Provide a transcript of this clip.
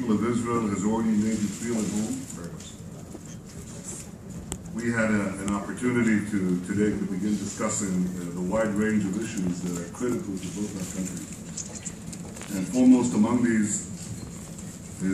people of Israel has already made you feel at home. We had an opportunity today to begin discussing the wide range of issues that are critical to both our countries. And foremost among these